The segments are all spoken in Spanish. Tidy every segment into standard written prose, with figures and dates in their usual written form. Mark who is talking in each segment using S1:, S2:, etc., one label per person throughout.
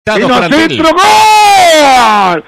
S1: conectados
S2: para
S1: el
S2: centro. ¡Gol!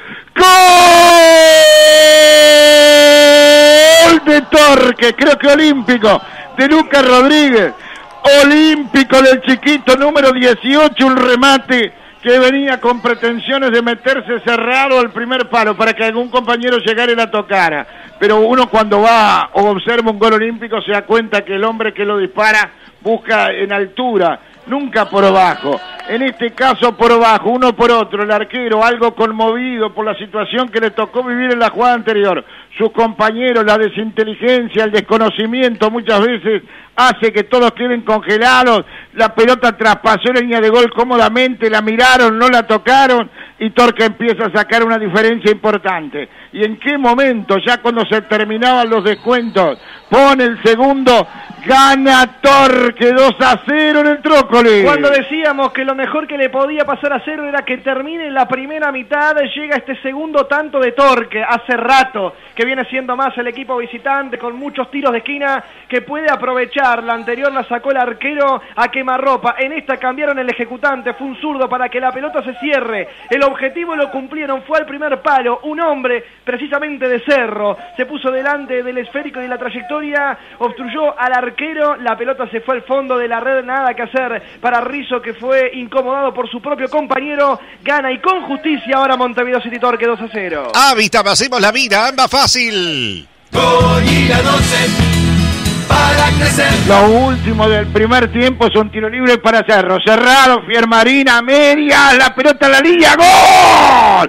S2: ¡Gol de Torque! Creo que olímpico de Lucas Rodríguez. Olímpico del chiquito número 18, un remate que venía con pretensiones de meterse cerrado al primer palo para que algún compañero llegara y la tocara. Pero uno cuando va o observa un gol olímpico se da cuenta que el hombre que lo dispara busca en altura, nunca por abajo. En este caso por abajo, uno por otro, el arquero algo conmovido por la situación que le tocó vivir en la jugada anterior. Sus compañeros, la desinteligencia, el desconocimiento muchas veces hace que todos queden congelados. La pelota traspasó la línea de gol cómodamente, la miraron, no la tocaron y Torque empieza a sacar una diferencia importante. ¿Y en qué momento? Ya cuando se terminaban los descuentos, pone el segundo, gana Torque 2-0 en el Trócoli.
S3: Cuando decíamos que lo mejor que le podía pasar a Cerro era que termine la primera mitad, llega este segundo tanto de Torque, hace rato que viene siendo más el equipo visitante, con muchos tiros de esquina que puede aprovechar. La anterior la sacó el arquero a quemarropa, en esta cambiaron el ejecutante, fue un zurdo para que la pelota se cierre. El objetivo lo cumplieron, fue al primer palo, un hombre precisamente de Cerro, se puso delante del esférico y de la trayectoria, obstruyó al arquero, la pelota se fue al fondo de la red, nada que hacer para Rizzo, que fue incomodado por su propio compañero. Gana y con justicia ahora Montevideo City Torque 2-0.
S1: Hábitat, hacemos la vida, más fácil.
S4: Goya 12 para crecer.
S2: Lo último del primer tiempo es un tiro libre para Cerro. Cerrado, Fiermarina, media, la pelota en la línea, ¡gol!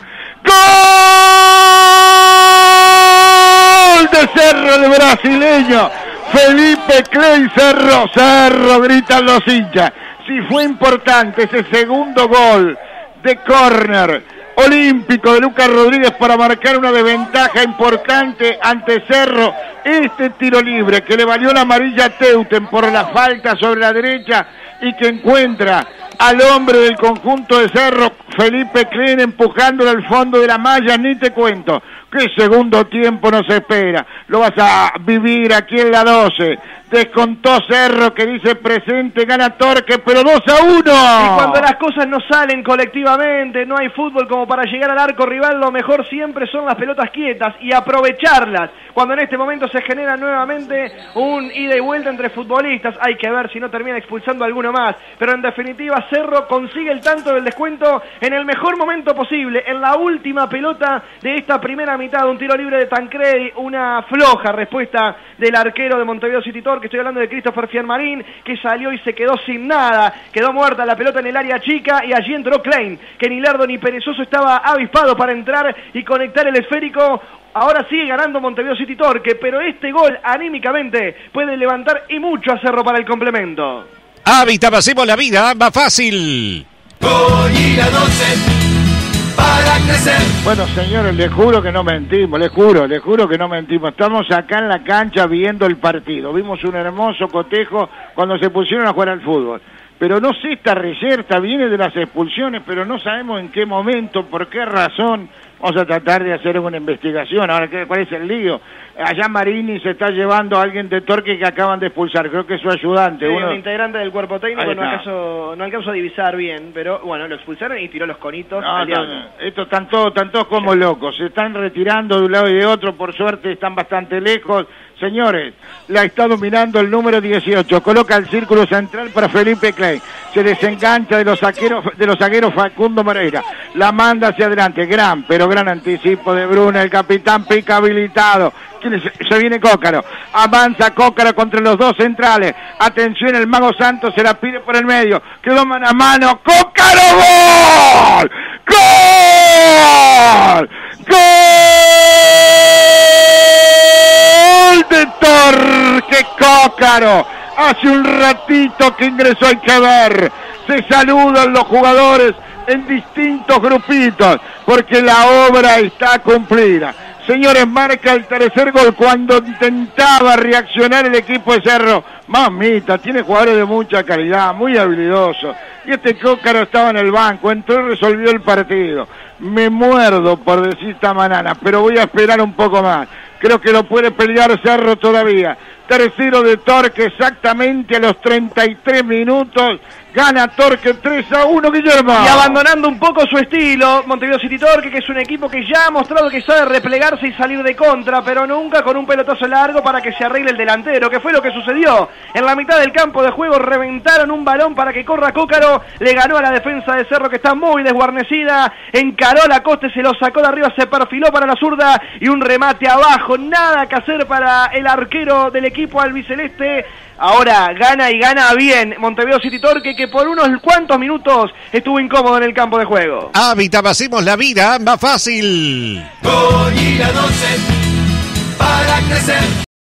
S2: ¡Gol de Cerro, el brasileño! Felipe Clay, Cerro, Cerro, gritan los hinchas. Sí, fue importante ese segundo gol de córner olímpico de Lucas Rodríguez para marcar una desventaja importante ante Cerro. Este tiro libre que le valió la amarilla a Teuten por la falta sobre la derecha y que encuentra al hombre del conjunto de Cerro, Felipe Klein, empujándolo al fondo de la malla, ni te cuento. ¿Qué segundo tiempo nos espera? Lo vas a vivir aquí en la 12. Descontó Cerro, que dice presente, gana Torque, pero 2-1.
S3: Y cuando las cosas no salen colectivamente, no hay fútbol como para llegar al arco rival, lo mejor siempre son las pelotas quietas y aprovecharlas. Cuando en este momento se genera nuevamente un ida y vuelta entre futbolistas, hay que ver si no termina expulsando a alguno más. Pero en definitiva, Cerro consigue el tanto del descuento en el mejor momento posible, en la última pelota de esta primera mitad, un tiro libre de Tancredi, una floja respuesta del arquero de Montevideo City Torque. Estoy hablando de Christopher Fiermarín, que salió y se quedó sin nada, quedó muerta la pelota en el área chica y allí entró Klein, que ni lerdo ni perezoso estaba avispado para entrar y conectar el esférico. Ahora sigue ganando Montevideo City Torque, pero este gol anímicamente puede levantar y mucho a Cerro para el complemento.
S1: Hábitat, hacemos la vida más fácil.
S4: Goya 12 para crecer.
S2: Bueno, señores, les juro que no mentimos, les juro que no mentimos. Estamos acá en la cancha viendo el partido. Vimos un hermoso cotejo cuando se pusieron a jugar al fútbol. Pero no sé, esta reyerta viene de las expulsiones, pero no sabemos en qué momento, por qué razón. Vamos a tratar de hacer una investigación. Ahora, ¿cuál es el lío? Allá Marini se está llevando a alguien de Torque que acaban de expulsar. Creo que es su ayudante.
S3: Sí, un integrante del cuerpo técnico, no alcanzo a divisar bien, pero bueno, lo expulsaron y tiró los conitos.
S2: Estos están todos como locos. Se están retirando de un lado y de otro. Por suerte están bastante lejos. Señores, la está dominando el número 18. Coloca el círculo central para Felipe Clay. Se desengancha de los zagueros Facundo Moreira. La manda hacia adelante. Gran anticipo de Bruno. El capitán pica habilitado. Se viene Cócaro. Avanza Cócaro contra los dos centrales. Atención, el Mago Santos se la pide por el medio. Quedó mano a mano. ¡Cócaro! ¡Gol! ¡Gol! ¡Gol de Torque! Cócaro. Hace un ratito que ingresó, hay que ver. Se saludan los jugadores en distintos grupitos porque la obra está cumplida. Señores, marca el tercer gol cuando intentaba reaccionar el equipo de Cerro. Mamita, tiene jugadores de mucha calidad, muy habilidosos. Y este Cócaro estaba en el banco, entró y resolvió el partido. Me muerdo por decir esta banana, pero voy a esperar un poco más. Creo que lo puede pelear Cerro todavía. Tercero de Torque exactamente a los 33 minutos. Gana Torque 3-1, Guillermo.
S3: Y abandonando un poco su estilo, Montevideo City Torque, que es un equipo que ya ha mostrado que sabe replegarse y salir de contra, pero nunca con un pelotazo largo para que se arregle el delantero, que fue lo que sucedió. En la mitad del campo de juego reventaron un balón para que corra Cócaro, le ganó a la defensa de Cerro, que está muy desguarnecida, encaró a Lacoste, se lo sacó de arriba, se perfiló para la zurda y un remate abajo. Nada que hacer para el arquero del equipo albiceleste. Ahora gana y gana bien Montevideo City Torque, que por unos cuantos minutos estuvo incómodo en el campo de juego.
S1: Hábitat, hacemos la vida más fácil.
S4: Gol y la 12 para crecer.